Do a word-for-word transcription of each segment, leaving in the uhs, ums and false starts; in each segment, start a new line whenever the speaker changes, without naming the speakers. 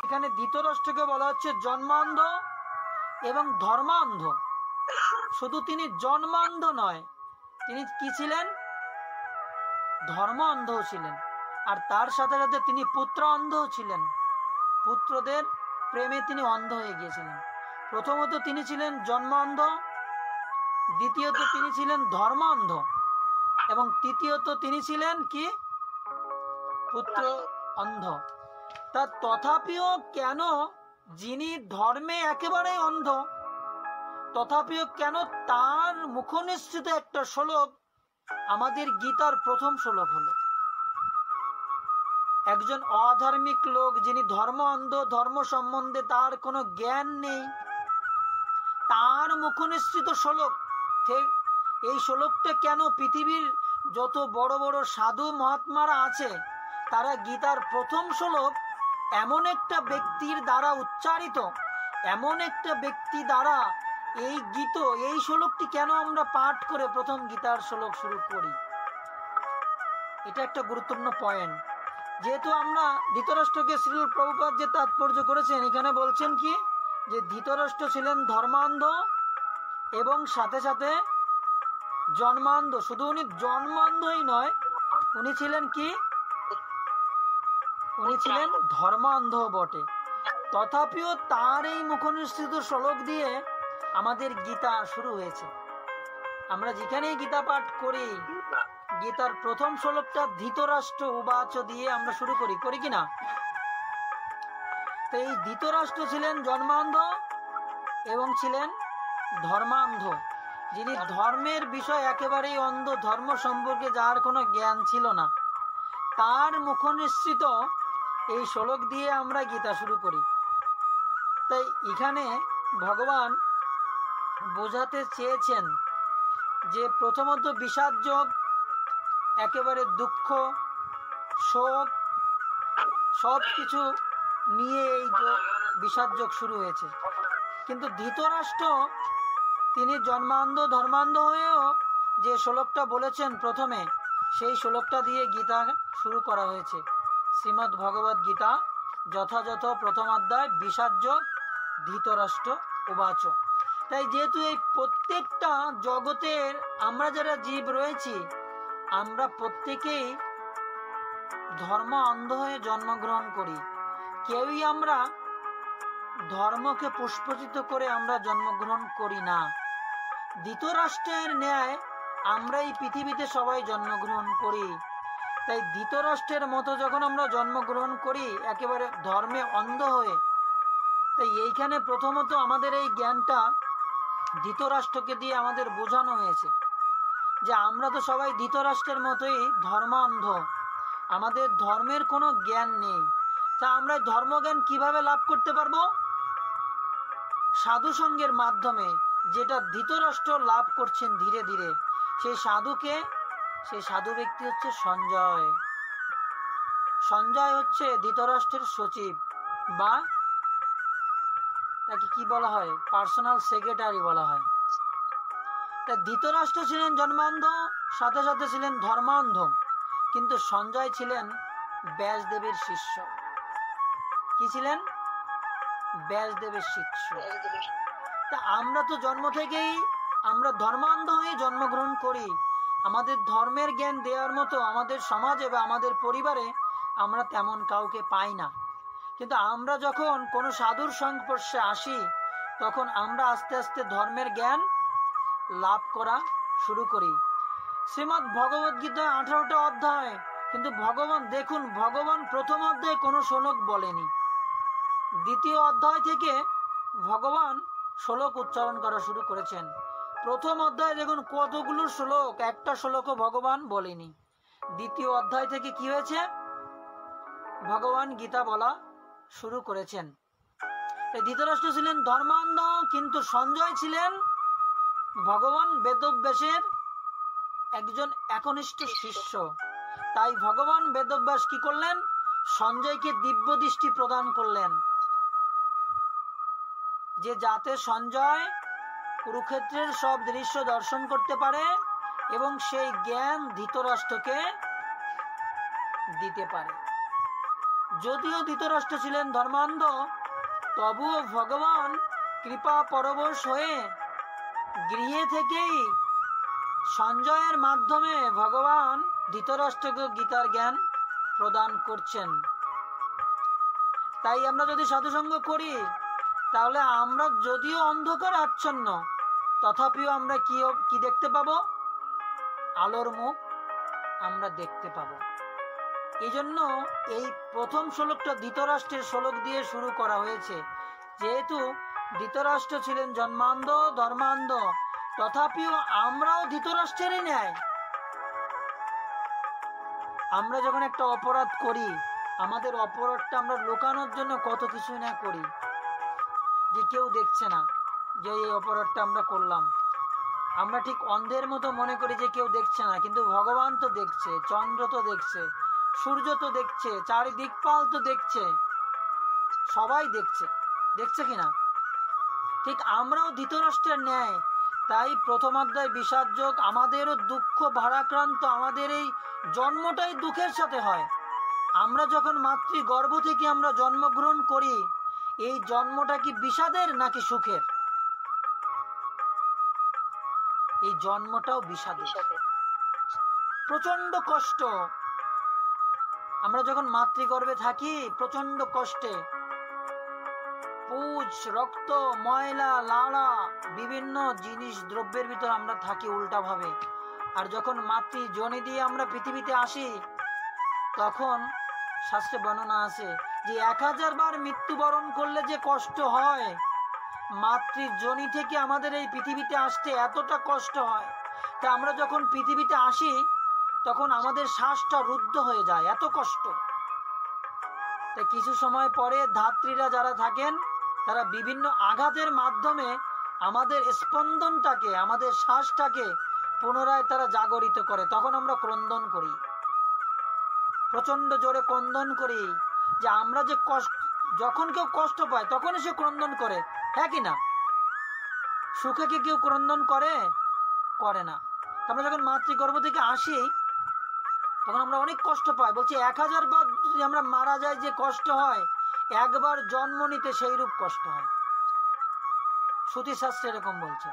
এখানে ধৃতরাষ্ট্রকে বলা হচ্ছে জন্মান্ধ এবং ধর্মান্ধ। শুধু তিনি জন্মান্ধ নয়, তিনি কি ছিলেন? ধর্ম অন্ধও ছিলেন। আর তার সাথে সাথে তিনি পুত্র অন্ধও ছিলেন। পুত্রদের প্রেমে তিনি অন্ধ হয়ে গিয়েছিলেন। প্রথমত তিনি ছিলেন জন্মান্ধ, দ্বিতীয়ত তিনি ছিলেন ধর্ম অন্ধ, এবং তৃতীয়ত তিনি ছিলেন কি? পুত্র অন্ধ। তা তথাপিও কেন যিনি ধর্মে একেবারে অন্ধ, তথাপিও কেন তার মুখনিসৃত একটা শ্লোক আমাদের গীতার প্রথম শ্লোক হলো? একজন অধার্মিক লোক, যিনি ধর্ম অন্ধ, ধর্ম সম্বন্ধে তার কোনো জ্ঞান নেই, তার মুখনিসৃত শ্লোক, ঠিক এই শ্লোকটা কেন পৃথিবীর যত বড় বড় সাধু মহাত্মারা আছে, তারা গীতার প্রথম শ্লোক এমন একটা ব্যক্তির দ্বারা উচ্চারিত, এমন একটা ব্যক্তি দ্বারা এই গীত, এই শ্লোকটি কেন আমরা পাঠ করে প্রথম গীতার শ্লোক শুরু করি? এটা একটা গুরুত্বপূর্ণ পয়েন্ট। যেহেতু আমরা ধৃতরাষ্ট্রকে শ্রীল প্রভুপাদ যে তাৎপর্য করেছেন, এখানে বলছেন কি যে ধৃতরাষ্ট্র ছিলেন ধর্মান্ধ এবং সাথে সাথে জন্মান্ধ। শুধু উনি জন্মান্ধই নয়, উনি ছিলেন কি? উনি ছিলেন ধর্মান্ধ বটে। তথাপিও তার এই মুখনিসৃত শ্লোক দিয়ে আমাদের গীতা শুরু হয়েছে। আমরা যেখানেই গীতা পাঠ করি, গীতার প্রথম শ্লোকটা ধৃতরাষ্ট্র উবাচ দিয়ে আমরা শুরু করি, করি কিনা? তো এই ধৃতরাষ্ট্র ছিলেন জন্মান্ধ এবং ছিলেন ধর্মান্ধ, যিনি ধর্মের বিষয় একেবারেই অন্ধ, ধর্ম সম্পর্কে যার কোনো জ্ঞান ছিল না। তার মুখনিসৃত এই শ্লোক দিয়ে আমরা গীতা শুরু করি। তাই এখানে ভগবান বোঝাতে চেয়েছেন যে প্রথমত বিষাদ যোগ, একেবারে দুঃখ, শোক, সব কিছু নিয়ে এই বিষাদ যোগ শুরু হয়েছে। কিন্তু ধৃতরাষ্ট্র তিনি জন্মান্ধ ধর্মান্ধ হয়েও যে শ্লোকটা বলেছেন প্রথমে, সেই শ্লোকটা দিয়ে গীতা শুরু করা হয়েছে। শ্রীমদ্ ভগবদ গীতা যথাযথ প্রথম অধ্যায় বিষাদ যোগ ধৃতরাষ্ট্র উবাচ। তাই যেহেতু এই প্রত্যেকটা জগতের আমরা যারা জীব রয়েছি, আমরা প্রত্যেকেই ধর্ম অন্ধ হয়ে জন্মগ্রহণ করি। কেউই আমরা ধর্মকে পুষ্পচিত করে আমরা জন্মগ্রহণ করি না। ধৃতরাষ্ট্রের ন্যায় আমরা এই পৃথিবীতে সবাই জন্মগ্রহণ করি। তাই ধৃতরাষ্ট্রের মতো যখন আমরা জন্মগ্রহণ করি একেবারে ধর্মে অন্ধ হয়ে, তাই এইখানে প্রথমত আমাদের এই জ্ঞানটা ধৃতরাষ্ট্রকে দিয়ে আমাদের বোঝানো হয়েছে যে আমরা তো সবাই ধৃতরাষ্ট্রের মতোই ধর্মান্ধ, আমাদের ধর্মের কোনো জ্ঞান নেই। তা আমরা ধর্মজ্ঞান কিভাবে লাভ করতে পারবো? সাধু সঙ্গের মাধ্যমে, যেটা ধৃতরাষ্ট্র লাভ করছেন ধীরে ধীরে। সেই সাধুকে, সেই সাধু ব্যক্তি হচ্ছে সঞ্জয়। সঞ্জয় হচ্ছে ধৃতরাষ্ট্রের সচিব, বা তাকে কি বলা হয়? পার্সোনাল সেক্রেটারি বলা হয়। তাই ধৃতরাষ্ট্র ছিলেন জন্মান্ধ, সাথে সাথে ছিলেন ধর্মান্ধ, কিন্তু সঞ্জয় ছিলেন ব্যাসদেবের শিষ্য। কি ছিলেন? ব্যাসদেবের শিষ্য। তা আমরা তো জন্ম থেকেই আমরা ধর্মান্ধ হয়ে জন্মগ্রহণ করি। আমাদের ধর্মের জ্ঞান দেওয়ার মতো আমাদের সমাজে বা আমাদের পরিবারে আমরা তেমন কাউকে পাই না। কিন্তু আমরা যখন কোনো সাধুর সংস্পর্শে আসি, তখন আমরা আস্তে আস্তে ধর্মের জ্ঞান লাভ করা শুরু করি। শ্রীমদ্ ভগবদ গীতা আঠারোটা অধ্যায়, কিন্তু ভগবান দেখুন, ভগবান প্রথম অধ্যায়ে কোনো শ্লোক বলেনি। দ্বিতীয় অধ্যায় থেকে ভগবান শ্লোক উচ্চারণ করা শুরু করেছেন। প্রথম অধ্যায়ে দেখুন কতগুলো শ্লোক, একটা শ্লোকও ভগবান বলেনি। দ্বিতীয় অধ্যায় থেকে কি হয়েছে? ভগবান গীতা বলা শুরু করেছেন। ধৃতরাষ্ট্র ছিলেন ধর্মান্ধ, কিন্তু সঞ্জয় ছিলেন ভগবান বেদব্যাসের একজন একনিষ্ঠ শিষ্য। তাই ভগবান বেদব্যাস কি করলেন? সঞ্জয়কে দিব্য দৃষ্টি প্রদান করলেন, যে যাতে সঞ্জয় কুরুক্ষেত্রের সব দৃশ্য দর্শন করতে পারে এবং সেই জ্ঞান ধৃতরাষ্ট্রকে দিতে পারে। যদিও ধৃতরাষ্ট্র ছিলেন ধর্মান্ধ, তবুও ভগবান কৃপা পরবশ হয়ে গৃহে থেকেই সঞ্জয়ের মাধ্যমে ভগবান ধৃতরাষ্ট্রকে গীতার জ্ঞান প্রদান করছেন। তাই আমরা যদি সাধুসঙ্গ করি, তাহলে আমরা যদিও অন্ধকার আচ্ছন্ন, তথাপিও আমরা কি কি দেখতে পাবো? আলোর মুখ আমরা দেখতে পাবো। এই জন্য এই প্রথম শ্লোকটা ধৃতরাষ্ট্রের শ্লোক দিয়ে শুরু করা হয়েছে। যেহেতু ধৃতরাষ্ট্র ছিলেন জন্মান্ধ, ধর্মান্ধ, তথাপিও আমরাও ধৃতরাষ্ট্রেরই ন্যায়। আমরা যখন একটা অপরাধ করি, আমাদের অপরাধটা আমরা লুকানোর জন্য কত কিছু না করি, যে কেউ দেখছে না যে এই অপরাধটা আমরা করলাম। আমরা ঠিক অন্ধের মতো মনে করি যে কেউ দেখছে না, কিন্তু ভগবান তো দেখছে, চন্দ্র তো দেখছে, সূর্য তো দেখছে, চারিদিকপাল তো দেখছে, সবাই দেখছে, দেখছে কিনা? ঠিক আমরাও ধৃতরাষ্ট্রের ন্যায়। তাই প্রথম অধ্যায় বিষাদ যোগ, আমাদেরও দুঃখ ভারাক্রান্ত, আমাদের এই জন্মটাই দুঃখের সাথে হয়। আমরা যখন মাতৃ গর্ভ থেকে আমরা জন্মগ্রহণ করি, এই জন্মটা কি বিষাদের নাকি সুখের? এই জন্মটাও বিষাদের, প্রচন্ড কষ্ট। আমরা যখন মাতৃগর্ভে থাকি প্রচন্ড কষ্টে, পুজ, রক্ত, ময়লা, লালা, বিভিন্ন জিনিস দ্রব্যের ভিতর আমরা থাকি উল্টা ভাবে। আর যখন মাতৃ যোনি দিয়ে আমরা পৃথিবীতে আসি, তখন শাস্ত্রে বর্ণনা আছে যে এক হাজার বার মৃত্যুবরণ করলে যে কষ্ট হয়, মাতৃ যোনি থেকে আমাদের এই পৃথিবীতে আসতে এতটা কষ্ট হয়। তা আমরা যখন পৃথিবীতে আসি, তখন আমাদের শ্বাসটা রুদ্ধ হয়ে যায়, এত কষ্ট। তাই কিছু সময় পরে ধাত্রীরা যারা থাকেন, তারা বিভিন্ন আঘাতের মাধ্যমে আমাদের স্পন্দনটাকে, আমাদের শ্বাসটাকে পুনরায় তারা জাগরিত করে। তখন আমরা ক্রন্দন করি, প্রচন্ড জোরে ক্রন্দন করি, যে আমরা যে কষ্ট, যখন কেউ কষ্ট পায় তখনই সে ক্রন্দন করে, হ্যাঁ কি না? সুখে কি কেউ ক্রন্দন করে? করে না। আমরা যখন মাতৃগর্ভ থেকে আসি, তখন আমরা অনেক কষ্ট পাই। বলছি এক হাজার বার যদি আমরা মারা যাই যে কষ্ট হয়, একবার জন্ম নিতে সেই রূপ কষ্ট হয়। শ্রুতি শাস্ত্রে এরকম বলছে।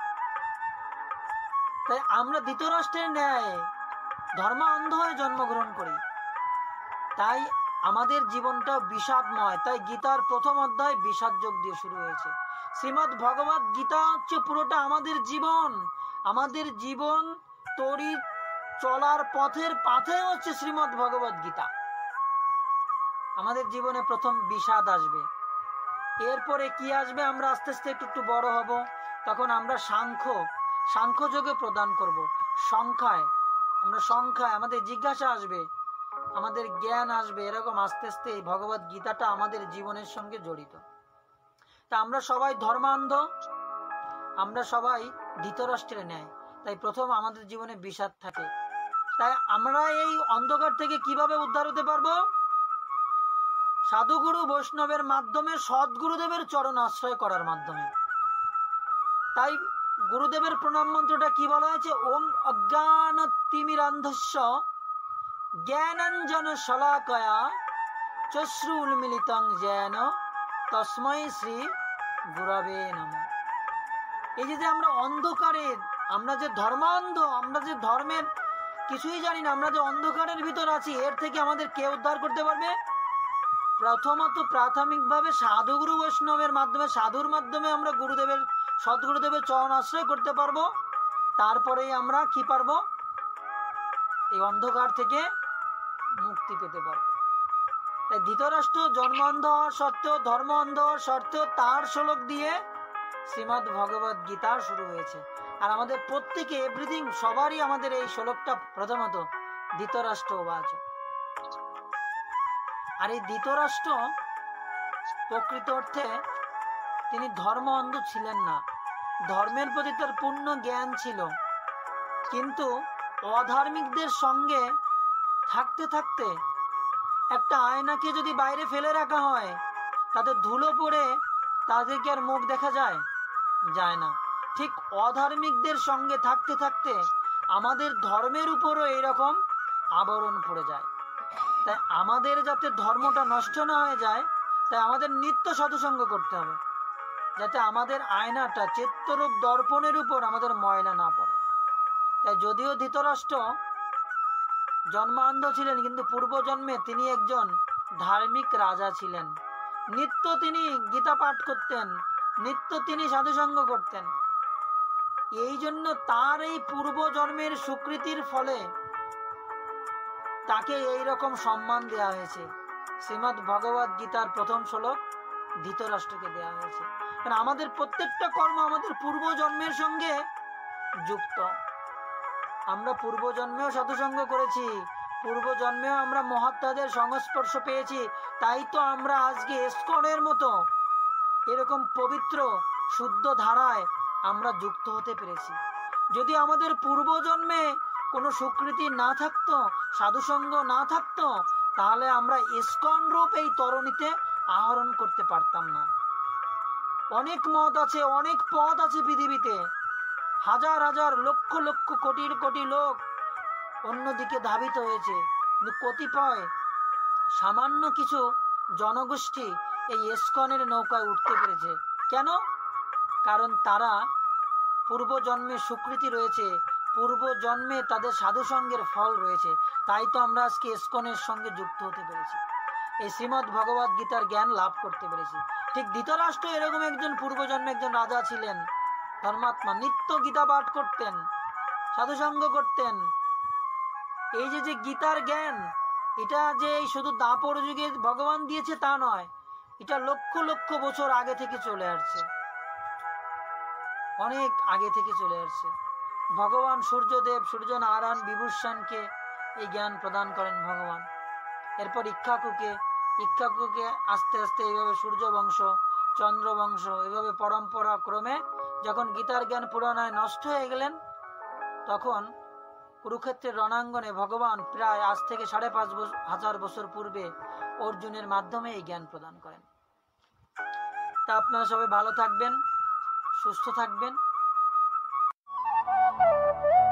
তাই আমরা ধৃতরাষ্ট্রের ন্যায় ধর্ম অন্ধ হয়ে জন্মগ্রহণ করি। তাই আমাদের জীবনটা বিষাদময়। তাই গীতার প্রথম অধ্যায় বিষাদ যোগ দিয়ে শুরু হয়েছে। শ্রীমদ্ ভগবত গীতা হচ্ছে পুরোটা আমাদের জীবন। আমাদের জীবন তরি চলার পথের পাথে হচ্ছে শ্রীমদ্ ভগবত গীতা। আমাদের জীবনে প্রথম বিষাদ আসবে, এরপরে কি আসবে? আমরা আস্তে আস্তে একটু একটু বড় হব, তখন আমরা সাংখ্য সাংখ্য যোগে প্রদান করব। সংখ্যায় আমরা সংখ্যায় আমাদের জিজ্ঞাসা আসবে, আমাদের জ্ঞান আসবে। এরকম আস্তে আস্তে এই ভগবত গীতাটা আমাদের জীবনের সঙ্গে জড়িত। তা আমরা সবাই ধর্মান্ধ, আমরা সবাই ধৃতরাষ্ট্রের ন্যায়। তাই প্রথম আমাদের জীবনে বিষাদ থাকে। তাই আমরা এই অন্ধকার থেকে কিভাবে উদ্ধার হতে পারবো? সাধুগুরু বৈষ্ণবের মাধ্যমে, সদ্গুরুদেবের চরণ আশ্রয় করার মাধ্যমে। তাই গুরুদেবের প্রণাম মন্ত্রটা কি বলা হয়েছে? ওম অজ্ঞানতিমিরান্ধস্য জ্ঞানাঞ্জন শলাকয়া চশ্রুন্মিলিতং যেন তস্মৈ শ্রী গুরবে নমঃ। এই যে আমরা অন্ধকারে, আমরা যে ধর্মান্ধ, আমরা যে ধর্মের কিছুই জানি না, আমরা যে অন্ধকারের ভিতর আছি, এর থেকে আমাদের কে উদ্ধার করতে পারবে? প্রথমত প্রাথমিকভাবে সাধুগুরু বৈষ্ণবের মাধ্যমে, সাধুর মাধ্যমে আমরা গুরুদেবের, সদ্গুরুদেবের চরণ আশ্রয় করতে পারবো। তারপরেই আমরা কি পারবো? এই অন্ধকার থেকে মুক্তি পেতে পারবো। তাই ধৃতরাষ্ট্র জন্ম অন্ধ হওয়ার সত্ত্বেও, ধর্ম অন্ধ হওয়ার সত্ত্বেও তার শ্লোক দিয়ে শ্রীমদ্ ভগবত গীতা শুরু হয়েছে। আর আমাদের প্রত্যেকে, এভরিথিং, সবারই আমাদের এই শ্লোকটা প্রথমত ধৃতরাষ্ট্র বাচ। আর এই ধৃতরাষ্ট্র প্রকৃত অর্থে তিনি ধর্ম অন্ধ ছিলেন না, ধর্মের প্রতি তার পূর্ণ জ্ঞান ছিল। কিন্তু অধার্মিকদের সঙ্গে থাকতে থাকতে একটা আয়নাকে যদি বাইরে ফেলে রাখা হয়, তাতে ধুলো পড়ে তাদেরকে আর মুখ দেখা যায় যায় না। ঠিক অধার্মিকদের সঙ্গে থাকতে থাকতে আমাদের ধর্মের উপরও এইরকম আবরণ পড়ে যায়। তাই আমাদের যাতে ধর্মটা নষ্ট না হয়ে যায়, তাই আমাদের নিত্য সাধুসঙ্গ করতে হবে, যাতে আমাদের আয়নাটা চিত্তরূপ দর্পণের উপর আমাদের ময়লা না পড়ে। তাই যদিও ধৃতরাষ্ট্র জন্মান্ধ ছিলেন, কিন্তু পূর্বজন্মে তিনি একজন ধার্মিক রাজা ছিলেন। নিত্য তিনি গীতা পাঠ করতেন, নিত্য তিনি সাধুসঙ্গ করতেন। এই জন্য তার এই পূর্বজন্মের সুকৃতির ফলে তাকে এই রকম সম্মান দেয়া হয়েছে। শ্রীমদ্ ভগবদ গীতার প্রথম শ্লোক ধৃতরাষ্ট্রকে দেয়া হয়েছে। কারণ আমাদের প্রত্যেকটা কর্ম আমাদের পূর্বজন্মের সঙ্গে যুক্ত। আমরা পূর্বজন্মেও সাধুসঙ্গ করেছি, পূর্বজন্মেও আমরা মহাত্মাদের সংস্পর্শ পেয়েছি, তাই তো আমরা আজকে ইসকনের মতো এরকম পবিত্র শুদ্ধ ধারায় আমরা যুক্ত হতে পেরেছি। যদি আমাদের পূর্বজন্মে কোনো স্বীকৃতি না থাকতো, সাধুসঙ্গ না থাকতো, তাহলে আমরা ইসকন রূপ এই তরণীতে আহরণ করতে পারতাম না। অনেক মত আছে, অনেক পথ আছে পৃথিবীতে, হাজার হাজার লক্ষ লক্ষ কোটির কোটি লোক অন্যদিকে ধাবিত হয়েছে, কিন্তু কতিপয় সামান্য কিছু জনগোষ্ঠী এই ইসকনের নৌকায় উঠতে পেরেছে। কেন? কারণ তারা পূর্বজন্মে স্বীকৃতি রয়েছে, পূর্বজন্মে তাদের সাধুসঙ্গের ফল রয়েছে, তাই তো আমরা আজকে ইসকনের সঙ্গে যুক্ত হতে পেরেছি, এই শ্রীমদ্ ভগবদ গীতার জ্ঞান লাভ করতে পেরেছি। ঠিক ধৃতরাষ্ট্র এরকম একজন পূর্বজন্মে একজন রাজা ছিলেন, ধর্মাত্মা, নিত্য গীতা পাঠ করতেন, সাধুসঙ্গ করতেন। এই যে যে গীতার জ্ঞান, এটা যে শুধু দাপর যুগে ভগবান দিয়েছে তা নয়, এটা লক্ষ লক্ষ বছর আগে থেকে চলে আসছে, অনেক আগে থেকে চলে আসছে। ভগবান সূর্যদেব, সূর্য নারায়ণ বিভূষণকে এই জ্ঞান প্রদান করেন ভগবান। এরপর ইক্ষ্বাকুকে, ইক্ষ্বাকুকে আস্তে আস্তে এইভাবে সূর্য বংশ, চন্দ্র বংশ, এইভাবে পরম্পরা ক্রমে যখন গীতার জ্ঞান পুরাণায় নষ্ট হয়ে গেলেন, তখন কুরুক্ষেত্রের রণাঙ্গনে ভগবান প্রায় আজ থেকে সাড়ে পাঁচ হাজার বছর পূর্বে অর্জুনের মাধ্যমে এই জ্ঞান প্রদান করেন। তা আপনারা সবাই ভালো থাকবেন, সুস্থ থাকবেন।